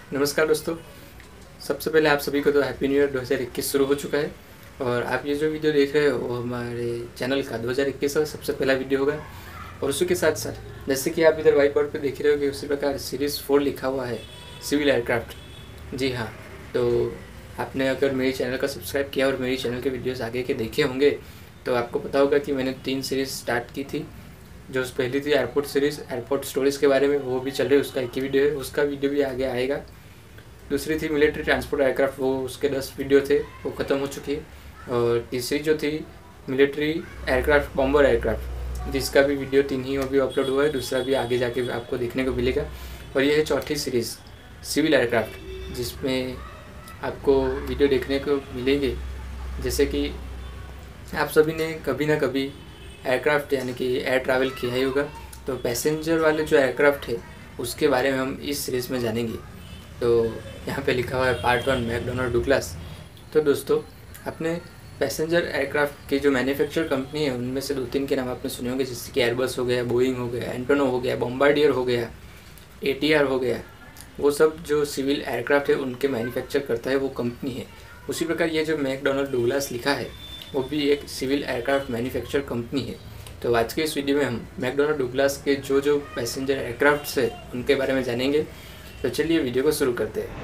नमस्कार दोस्तों। सबसे पहले आप सभी को तो हैप्पी न्यू ईयर 2021 शुरू हो चुका है और आप ये जो वीडियो देख रहे हो वो हमारे चैनल का 2021 का सबसे पहला वीडियो होगा। और उसी के साथ साथ जैसे कि आप इधर व्हाइट बोर्ड पे देख रहे हो कि उसी प्रकार सीरीज़ 4 लिखा हुआ है सिविल एयरक्राफ्ट। जी हाँ, तो आपने अगर मेरे चैनल का सब्सक्राइब किया और मेरी चैनल के वीडियोज़ आगे के देखे होंगे तो आपको पता होगा कि मैंने 3 सीरीज़ स्टार्ट की थी। जो पहली थी एयरपोर्ट सीरीज़, एयरपोर्ट स्टोरेज के बारे में, वो भी चल रही है, उसका एक ही वीडियो है, उसका वीडियो भी आगे आएगा। दूसरी थी मिलिट्री ट्रांसपोर्ट एयरक्राफ्ट, वो उसके 10 वीडियो थे, वो ख़त्म हो चुकी है। और तीसरी जो थी मिलिट्री एयरक्राफ्ट, बॉम्बर एयरक्राफ्ट, जिसका भी वीडियो 3 ही अभी अपलोड हुआ है, दूसरा भी आगे जाके आपको देखने को मिलेगा। और ये है चौथी सीरीज़ सिविल एयरक्राफ्ट, जिसमें आपको वीडियो देखने को मिलेंगे। जैसे कि आप सभी ने कभी ना कभी एयरक्राफ्ट यानी कि एयर ट्रैवल किया ही होगा, तो पैसेंजर वाले जो एयरक्राफ्ट है उसके बारे में हम इस सीरीज़ में जानेंगे। तो यहाँ पे लिखा हुआ है पार्ट 1 मैकडॉनल्ड डुग्लास। तो दोस्तों, आपने पैसेंजर एयरक्राफ्ट की जो मैन्युफैक्चर कंपनी है उनमें से 2-3 के नाम आपने सुने होंगे, जैसे कि एयरबस हो गया, बोइंग हो गया, एंटोनो हो गया, बॉम्बार्डियर हो गया, ATR हो गया। वो सब जो सिविल एयरक्राफ्ट है उनके मैन्युफैक्चर करता है वो कंपनी है। उसी प्रकार ये जो मैकडॉनल्ड डुग्लास लिखा है वो भी एक सिविल एयरक्राफ्ट मैन्युफैक्चर कंपनी है। तो आज के इस वीडियो में हम मैकडॉनल्ड डुग्लास के जो पैसेंजर एयरक्राफ्ट है उनके बारे में जानेंगे। तो चलिए वीडियो को शुरू करते हैं।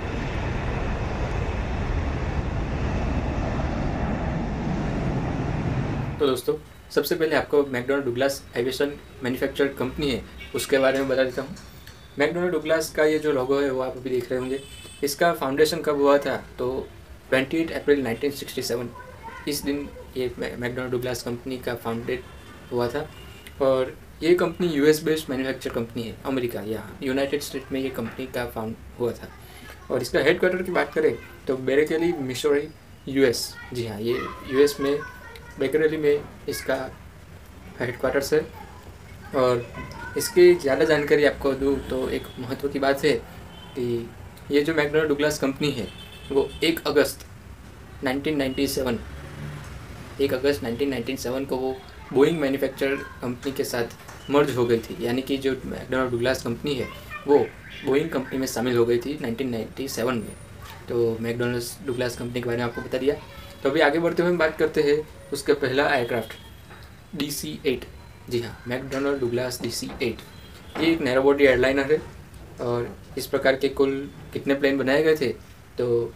तो दोस्तों, सबसे पहले आपको McDonald Douglas aviation manufacture company है उसके बारे में बता देता हूँ। मैकडॉनल्ड डुग्लास का ये जो लोगो है वो आप अभी देख रहे होंगे। इसका फाउंडेशन कब हुआ था? तो 28 अप्रैल 1967 इस दिन ये मैकडॉनल्ड डुग्लास कंपनी का फाउंडेड हुआ था। और ये company US based manufacture company है, अमेरिका या यूनाइटेड स्टेट में ये कंपनी का फाउंड हुआ था। और इसका हेडक्वार्टर की बात करें तो बेरेकली, मिसौरी, US। जी हाँ, ये US में बेरेकली में इसका हेडक्वार्टर्स है। और इसकी ज़्यादा जानकारी आपको दूँ तो एक महत्व की बात है कि ये जो मैकडॉनल्ड डुग्लास कंपनी है वो 1 अगस्त 1997 को वो बोइंग मैन्युफैक्चर कंपनी के साथ मर्ज हो गई थी। यानी कि जो मैकडॉनल्ड डुग्लास कंपनी है वो बोइंग कंपनी में शामिल हो गई थी 1997 में। तो मैकडॉनल्ड्स डुग्लास कंपनी के बारे में आपको बता दिया। तो अभी आगे बढ़ते हुए हम बात करते हैं उसका पहला एयरक्राफ्ट DC-8। जी हाँ, मैकडॉनल्ड डुग्लास DC-8 ये एक नैरो बॉडी एयरलाइनर है। और इस प्रकार के कुल कितने प्लेन बनाए गए थे? तो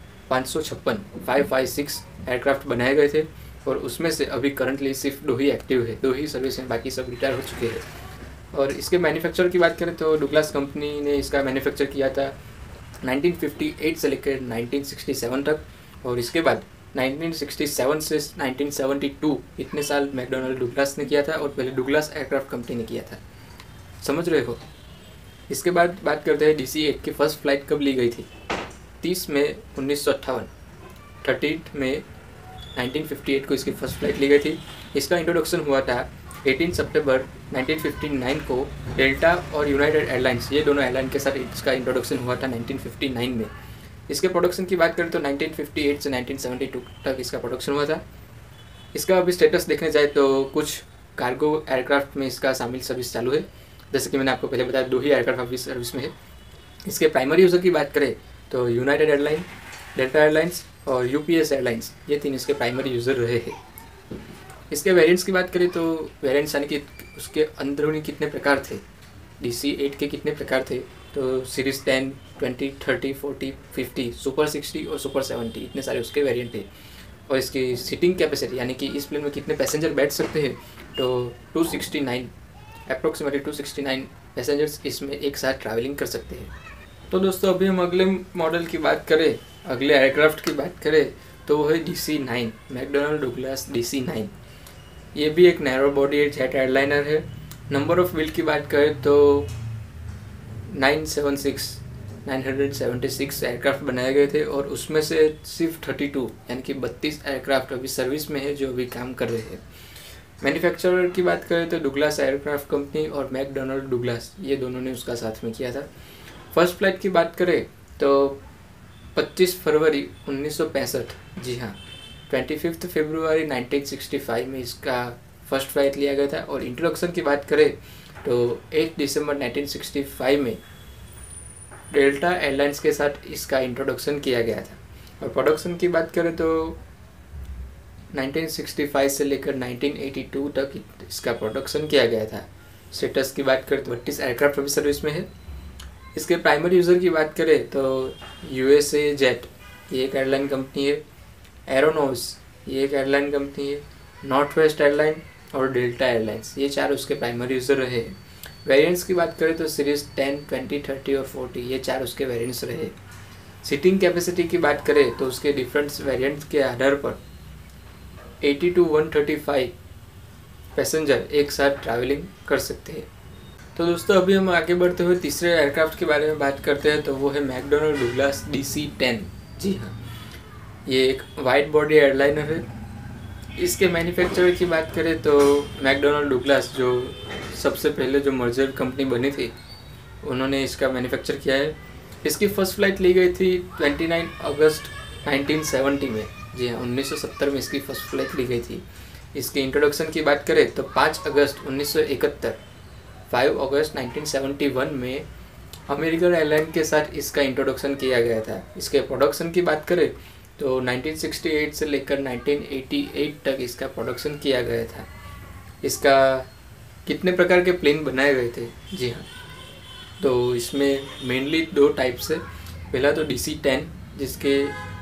556 एयरक्राफ्ट बनाए गए थे। और उसमें से अभी करंटली सिर्फ 2 ही एक्टिव है, 2 ही सर्विस हैं, बाकी सब रिटायर हो चुके हैं। और इसके मैन्युफैक्चर की बात करें तो डुग्लास कंपनी ने इसका मैन्युफैक्चर किया था 1958 से लेकर 1967 तक। और इसके बाद 1967 से 1972 इतने साल मैकडॉनल्ड डुग्लास ने किया था और पहले डुग्लास एयरक्राफ्ट कंपनी ने किया था। समझ रहे हो? इसके बाद बात करते हैं DC-8 की फर्स्ट फ्लाइट कब ली गई थी। 30 मई 1958, 30 मई 1958 को इसकी फर्स्ट फ्लाइट ली गई थी। इसका इंट्रोडक्शन हुआ था 18 सितंबर 1959 को डेल्टा और यूनाइटेड एयरलाइंस, ये दोनों एयरलाइन के साथ इसका इंट्रोडक्शन हुआ था 1959 में। इसके प्रोडक्शन की बात करें तो 1958 से 1972 तक इसका प्रोडक्शन हुआ था। इसका अभी स्टेटस देखने जाए तो कुछ कार्गो एयरक्राफ्ट में इसका शामिल सर्विस चालू है। जैसे कि मैंने आपको पहले बताया 2 ही एयरक्राफ्ट अभी सर्विस में है। इसके प्राइमरी यूज़र की बात करें तो यूनाइटेड एयरलाइन, डेल्टा एयरलाइंस और UPS एयरलाइंस, ये 3 इसके प्राइमरी यूज़र रहे हैं। इसके वेरिएंट्स की बात करें तो वेरिएंट्स यानी कि उसके अंदरूनी कितने प्रकार थे, DC-8 के कितने प्रकार थे, तो सीरीज़ 10, 20, 30, 40, 50, सुपर 60 और सुपर 70, इतने सारे उसके वेरिएंट थे। और इसकी सीटिंग कैपेसिटी यानी कि इस प्लेन में कितने पैसेंजर बैठ सकते हैं, तो 269, अप्रोक्सीमेटली 269 पैसेंजर्स इसमें एक साथ ट्रैवलिंग कर सकते हैं। तो दोस्तों, अभी हम अगले मॉडल की बात करें, अगले एयरक्राफ्ट की बात करें तो वो है DC-9, मैकडॉनल्ड डुग्लास DC-9। ये भी एक नैरो बॉडी जेट एयरलाइनर है। नंबर ऑफ़ व्हील की बात करें तो 976 एयरक्राफ्ट बनाए गए थे। और उसमें से सिर्फ 32 यानी कि 32 एयरक्राफ्ट अभी सर्विस में है जो अभी काम कर रहे हैं। मैन्युफैक्चरर की बात करें तो डुग्लास एयरक्राफ्ट कंपनी और मैकडॉनल्ड डुग्लास, ये दोनों ने उसका साथ में किया था। फर्स्ट फ्लाइट की बात करें तो 25 फरवरी 1965, जी हाँ, 25 फरवरी 1965 में इसका फर्स्ट फ्लाइट लिया गया था। और इंट्रोडक्शन की बात करें तो 8 दिसंबर 1965 में डेल्टा एयरलाइंस के साथ इसका इंट्रोडक्शन किया गया था। और प्रोडक्शन की बात करें तो 1965 से लेकर 1982 तक इसका प्रोडक्शन किया गया था। स्टेटस की बात करें तो 32 एयरक्राफ्ट अभी सर्विस में है। इसके प्राइमरी यूज़र की बात करें तो USA जेट, ये एक एयरलाइन कंपनी है, एरोनोस, ये एक एयरलाइन कंपनी है, नॉर्थ वेस्ट एयरलाइन और डेल्टा एयरलाइंस, ये 4 उसके प्राइमरी यूज़र रहे हैं। वेरिएंट्स की बात करें तो सीरीज़ 10, 20, 30 और 40, ये 4 उसके वेरिएंट्स रहे। सीटिंग कैपेसिटी की बात करें तो उसके डिफरेंट वेरिएंट्स के आधार पर 80 to 135 पैसेंजर एक साथ ट्रैवलिंग कर सकते हैं। तो दोस्तों अभी हम आगे बढ़ते हुए तीसरे एयरक्राफ्ट के बारे में बात करते हैं, तो वो है मैकडॉनल्ड डुगलास DC-10। जी हाँ, ये एक वाइड बॉडी एयरलाइनर है। इसके मैन्युफैक्चरर की बात करें तो मैकडॉनल्ड डुगलास, जो सबसे पहले जो मर्जर कंपनी बनी थी, उन्होंने इसका मैन्युफैक्चर किया है। इसकी फर्स्ट फ्लाइट ली गई थी 29 अगस्त 1970 में। जी हाँ, 1970 में इसकी फर्स्ट फ्लाइट ली गई थी। इसके इंट्रोडक्शन की बात करें तो 5 अगस्त 1971, 5 अगस्त 1971 में अमेरिकन एयरलाइन के साथ इसका इंट्रोडक्शन किया गया था। इसके प्रोडक्शन की बात करें तो 1968 से लेकर 1988 तक इसका प्रोडक्शन किया गया था। इसका कितने प्रकार के प्लेन बनाए गए थे? जी हाँ, तो इसमें मेनली 2 टाइप्स है। पहला तो DC-10 जिसके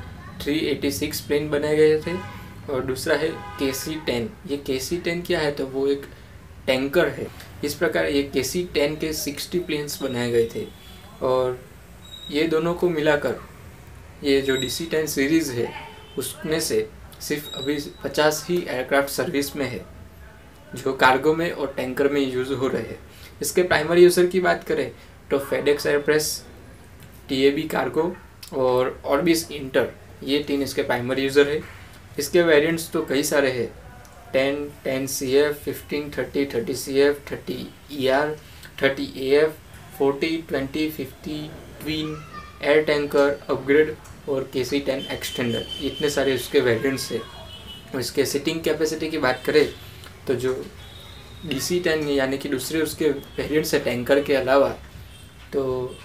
386 प्लेन बनाए गए थे, और दूसरा है KC-10। ये KC-10 क्या है? तो वो एक टैंकर है। इस प्रकार ये KC-10 के 60 प्लेन्स बनाए गए थे, और ये दोनों को मिलाकर ये जो DC-10 सीरीज़ है उसमें से सिर्फ अभी 50 ही एयरक्राफ्ट सर्विस में है, जो कार्गो में और टैंकर में यूज़ हो रहे हैं। इसके प्राइमरी यूज़र की बात करें तो FedEx एयरप्रेस, TAB कार्गो और ऑर्बिस इंटर, ये 3 इसके प्राइमरी यूज़र है। इसके वेरिएंट्स तो कई सारे हैं, 10, 10CF, 15, 30, 30CF, 30ER, 30AF, 40, 20, 50, twin, air tanker, upgrade और KC-10 एक्सटेंडर, इतने सारे उसके वेरिएंट्स है। और इसके सीटिंग कैपेसिटी की बात करें तो जो DC-10 यानी कि दूसरे उसके वेरिएंट्स है टैंकर के अलावा, तो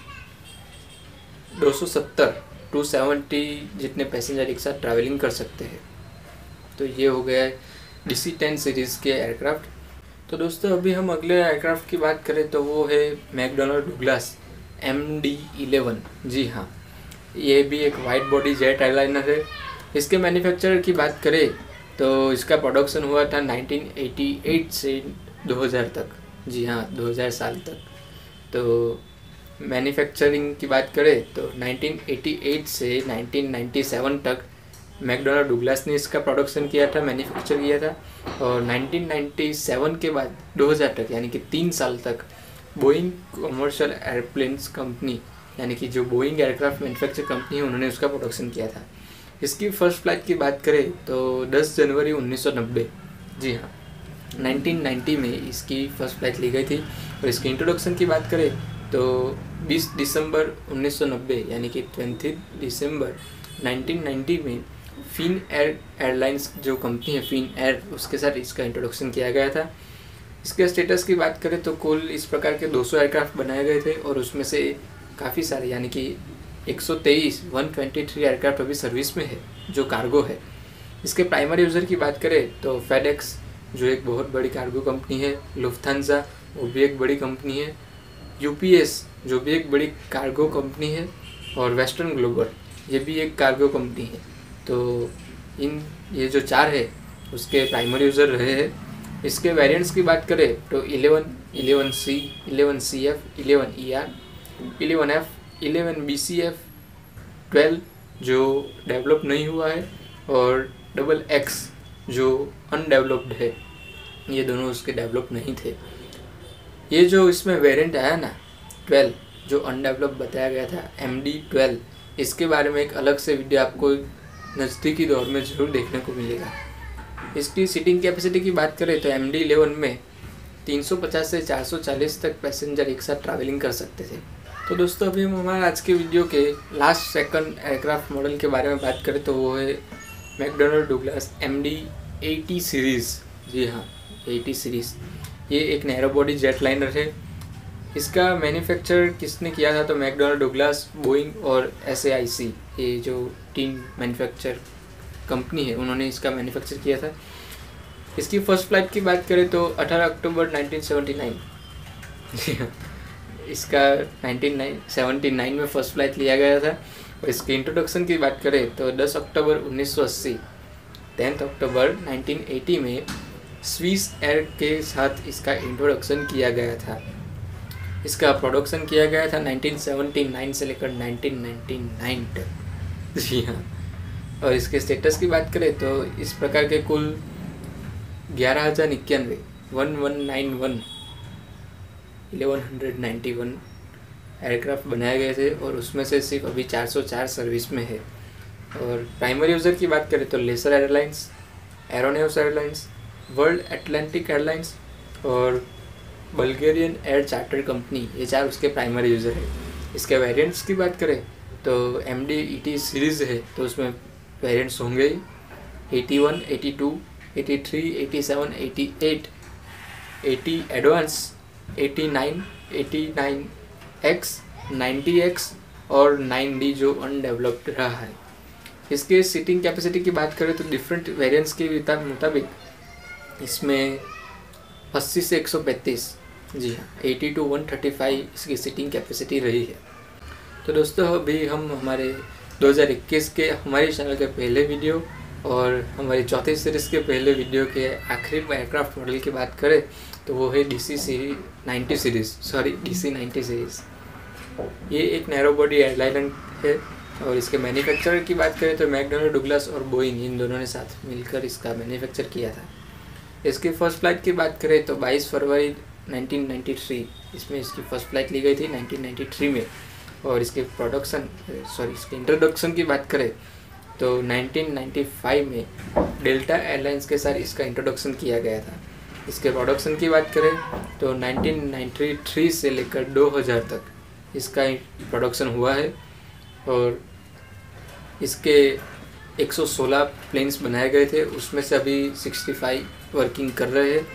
270 जितने पैसेंजर एक साथ ट्रैवलिंग कर सकते हैं। तो ये हो गया है DC-10 सीरीज़ के एयरक्राफ्ट। तो दोस्तों अभी हम अगले एयरक्राफ्ट की बात करें तो वो है मैकडॉनल्ड डुगलास MD-11। जी हाँ, ये भी एक वाइड बॉडी जेट एयरलाइनर है। इसके मैन्युफैक्चरर की बात करें तो इसका प्रोडक्शन हुआ था 1988 से 2000 तक। जी हाँ, 2000 साल तक। तो मैन्युफैक्चरिंग की बात करें तो 1988 से 1997 तक मैकडॉनल्ड डुगलास ने इसका प्रोडक्शन किया था, मैन्युफैक्चर किया था। और 1997 के बाद 2000 तक यानी कि 3 साल तक बोइंग कमर्शियल एयरप्लेन्स कंपनी, यानी कि जो बोइंग एयरक्राफ्ट मैन्युफैक्चर कंपनी है, उन्होंने उसका प्रोडक्शन किया था। इसकी फ़र्स्ट फ्लाइट की बात करें तो 10 जनवरी 1990। जी हाँ, 1990 में इसकी फ़र्स्ट फ्लाइट ली गई थी। और इसकी इंट्रोडक्शन की बात करें तो 20 दिसंबर 1990 यानी कि 20 दिसंबर 1990 में फिन एयरलाइंस जो कंपनी है फिन एयर, उसके साथ इसका इंट्रोडक्शन किया गया था। इसके स्टेटस की बात करें तो कुल इस प्रकार के 200 एयरक्राफ्ट बनाए गए थे, और उसमें से काफ़ी सारे यानी कि 123 एयरक्राफ्ट अभी सर्विस में है जो कार्गो है। इसके प्राइमरी यूज़र की बात करें तो FedEx जो एक बहुत बड़ी कार्गो कंपनी है, लुफ्थांसा वो भी एक बड़ी कंपनी है, UPS जो भी एक बड़ी कार्गो कंपनी है, और वेस्टर्न ग्लोबल ये भी एक कार्गो कंपनी है। तो ये जो 4 है उसके प्राइमरी यूज़र रहे हैं। इसके वेरिएंट्स की बात करें तो 11, 11C, 11CF, 11ER, 11F, 11BCF, 12 जो डेवलप नहीं हुआ है, और XX जो अनडेवलप्ड है, ये दोनों उसके डेवलप नहीं थे। ये जो इसमें वेरिएंट आया ना 12 जो अनडेवलप बताया गया था MD-12, इसके बारे में एक अलग से वीडियो आपको नज़दीकी दौर में ज़रूर देखने को मिलेगा। इसकी सीटिंग कैपेसिटी की बात करें तो MD-11 में 350 से 440 तक पैसेंजर एक साथ ट्रैवलिंग कर सकते थे। तो दोस्तों अभी हम हमारे आज के वीडियो के लास्ट सेकंड एयरक्राफ्ट मॉडल के बारे में बात करें तो वो है मैकडॉनल्ड डुगलास MD-80 सीरीज़। जी हाँ, 80 सीरीज़ ये एक नैरो बॉडी जेट लाइनर है। इसका मैन्युफैक्चर किसने किया था? तो मैकडॉनल्ड, डुगलास, बोइंग और SAIC, ये जो 3 मैन्युफैक्चर कंपनी है उन्होंने इसका मैन्युफैक्चर किया था। इसकी फर्स्ट फ्लाइट की बात करें तो 18 अक्टूबर 1979, जी हाँ, इसका 1979 में फर्स्ट फ्लाइट लिया गया था। और इसके इंट्रोडक्शन की बात करें तो 10 अक्टूबर 1980, 10 अक्टूबर 1980 में स्विस एयर के साथ इसका इंट्रोडक्शन किया गया था। इसका प्रोडक्शन किया गया था 1979 से लेकर 1999 तक, जी हाँ। और इसके स्टेटस की बात करें तो इस प्रकार के कुल 11,091 1191 एयरक्राफ्ट बनाए गए थे और उसमें से सिर्फ अभी 404 सर्विस में है। और प्राइमरी यूज़र की बात करें तो Laser Airlines, Aeronaves Airlines, World Atlantic Airlines और बल्गेरियन एयर चार्टर कंपनी, ये 4 उसके प्राइमरी यूज़र है। इसके वेरिएंट्स की बात करें तो MD-ET सीरीज़ है तो उसमें वेरिएंट्स होंगे 81, 82, 83, 87, 88, 80 एडवांस, 89, 89X, 90X और 9D जो अनडेवलप्ड रहा है। इसके सीटिंग कैपेसिटी की बात करें तो डिफरेंट वेरिएंट्स के मुताबिक इसमें 80 से 135, जी हाँ, 80 to 135 इसकी सीटिंग कैपेसिटी रही है। तो दोस्तों अभी हम हमारे 2021 के हमारे चैनल के पहले वीडियो और हमारी चौथी सीरीज़ के पहले वीडियो के आखिरी एयरक्राफ्ट मॉडल की बात करें तो वो है DC-90 सीरीज़। ये एक नैरो बॉडी एयरलाइन है और इसके मैन्युफैक्चरर की बात करें तो मैकडॉनल्ड, डुगलास और बोइंग, इन दोनों ने साथ मिलकर इसका मैन्युफैक्चर किया था। इसकी फ़र्स्ट फ्लाइट की बात करें तो 22 फरवरी 1993 इसमें इसकी फ़र्स्ट फ्लाइट ली गई थी 1993 में। और इसके इसके इंट्रोडक्शन की बात करें तो 1995 में डेल्टा एयरलाइंस के साथ इसका इंट्रोडक्शन किया गया था। इसके प्रोडक्शन की बात करें तो 1993 से लेकर 2000 तक इसका प्रोडक्शन हुआ है और इसके 116 प्लेन्स बनाए गए थे, उसमें से अभी 65 वर्किंग कर रहे हैं।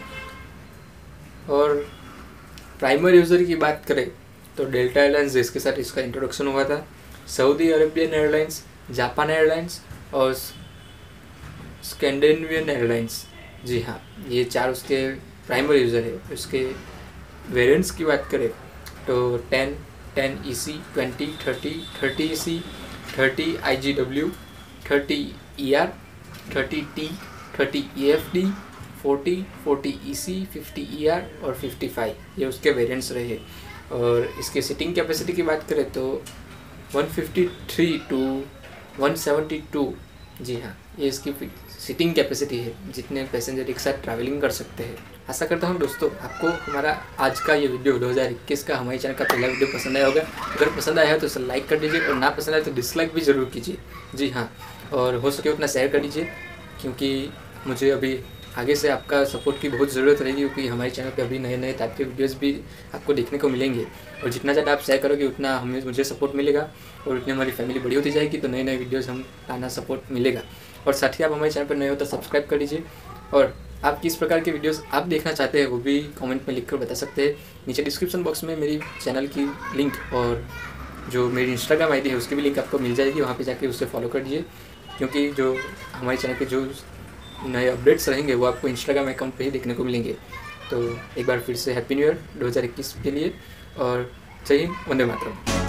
और प्राइमरी यूज़र की बात करें तो डेल्टा एयरलाइंस जिसके साथ इसका इंट्रोडक्शन हुआ था, Saudi Arabian Airlines, Japan Airlines और स्कैंडिनेवियन एयरलाइंस, जी हाँ, ये 4 उसके प्राइमरी यूज़र है। उसके वेरिएंट्स की बात करें तो 10, 10EC, 20, 30, 30EC, 30 IGW, 30 ER, 30T, 30 EFD, 40, 40EC, 50 ER और 55, ये उसके वेरिएंट्स रहे। और इसके सीटिंग कैपेसिटी की बात करें तो 153 to 172, जी हाँ, ये इसकी सीटिंग कैपेसिटी है, जितने पैसेंजर एक साथ ट्रैवलिंग कर सकते हैं। आशा करता हूँ दोस्तों आपको हमारा आज का ये वीडियो 2021 का हमारे चैनल का पहला वीडियो पसंद आया होगा। अगर पसंद आया है तो इसे लाइक कर दीजिए और ना पसंद आए तो डिसलाइक भी ज़रूर कीजिए, जी हाँ, और हो सके उतना शेयर कर दीजिए क्योंकि मुझे अभी आगे से आपका सपोर्ट की बहुत ज़रूरत रहेगी क्योंकि हमारे चैनल पे अभी नए नए टाइप के वीडियोस भी आपको देखने को मिलेंगे और जितना ज़्यादा आप शेयर करोगे उतना मुझे सपोर्ट मिलेगा और उतनी हमारी फैमिली बड़ी होती जाएगी तो नए नए वीडियोस हम लाना सपोर्ट मिलेगा। और साथ ही आप हमारे चैनल पर नए हो तो सब्सक्राइब कर लीजिए और आप किस प्रकार के वीडियोस आप देखना चाहते हैं वो भी कमेंट में लिखकर बता सकते हैं। नीचे डिस्क्रिप्शन बॉक्स में मेरी चैनल की लिंक और जो मेरी इंस्टाग्राम ID है उसकी भी लिंक आपको मिल जाएगी, वहाँ पे जाके उससे फॉलो कर दीजिए क्योंकि जो हमारे चैनल के जो नए अपडेट्स रहेंगे वो आपको इंस्टाग्राम अकाउंट पे ही देखने को मिलेंगे। तो एक बार फिर से हैप्पी न्यू ईयर 2021 के लिए और जय हिंद, वंदे मातरम।